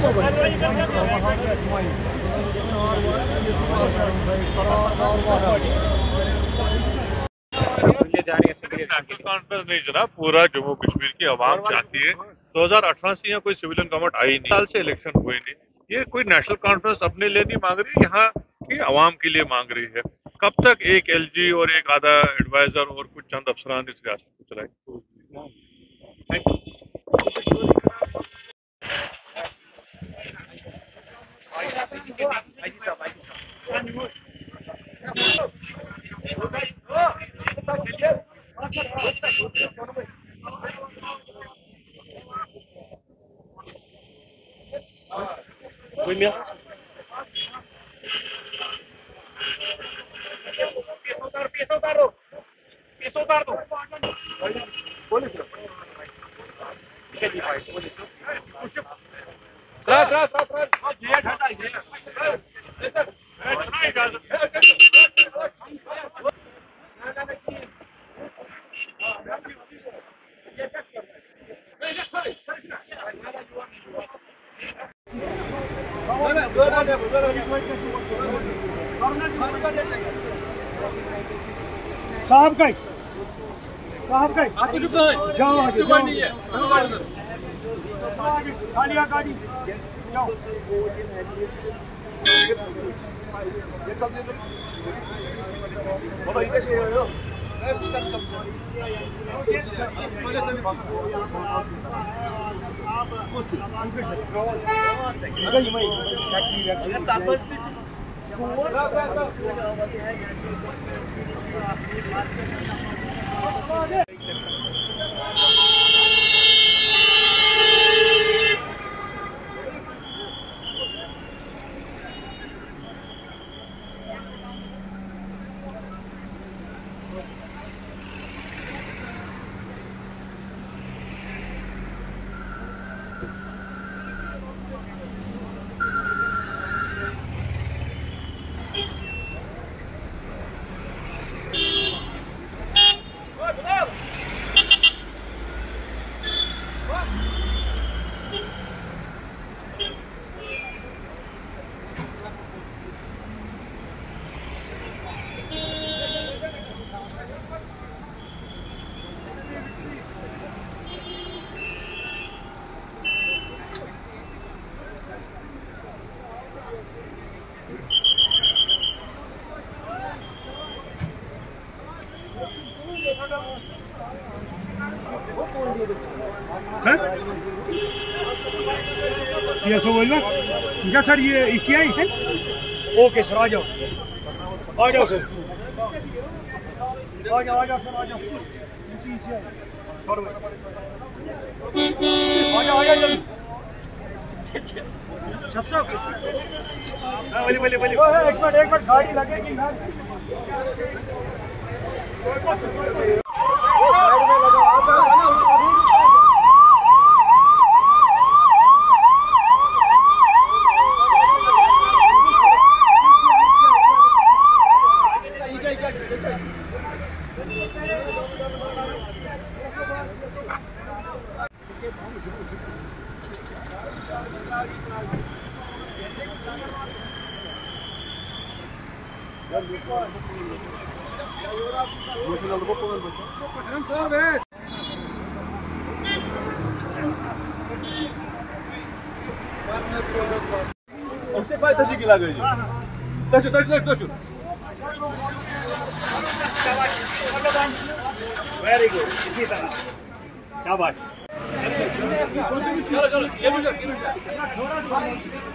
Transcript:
National conference नहीं जनाब, पूरा जम्मू कश्मीर की आवाम चाहती है। 2018 से यहाँ कोई सिविलियन गवर्नमेंट आई नहीं, साल से इलेक्शन हुए नहीं। ये कोई नेशनल कॉन्फ्रेंस अपने लिए नहीं मांग रही, यहाँ की आवाम के लिए मांग रही है। कब तक एक एलजी और एक आधा एडवाइजर और कुछ चंद अफसरान इस रियासत को चलाएंगे? साहब का जाओ नहीं है खालिया गाड़ी जाओ। क्या सर ये ECI है? ओके सर, आ जाओ सर, आ जाओ सर, आ जाओ सर, आ जाओ। एक मिनट गाड़ी लगेगी ना। पठान साहब है। Você vai taşı ki lagayı. Taşı. Very good, इसी तरह क्या बात। Gel.